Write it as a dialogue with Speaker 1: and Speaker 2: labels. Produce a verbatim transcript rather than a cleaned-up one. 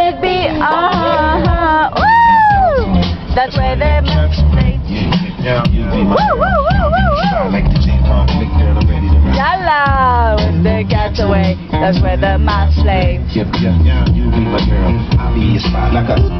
Speaker 1: it be? Uh-huh. Woo! That's where the mistake.
Speaker 2: Yeah, you be my
Speaker 1: Woo, woo, woo, woo, woo.
Speaker 2: like the James Bond flick, girl, I'm ready to ride.
Speaker 1: Yalla, when the cat's away, that's where the mass slave.
Speaker 2: Yeah, yeah, yeah, you be my girl. I'll be your spot like a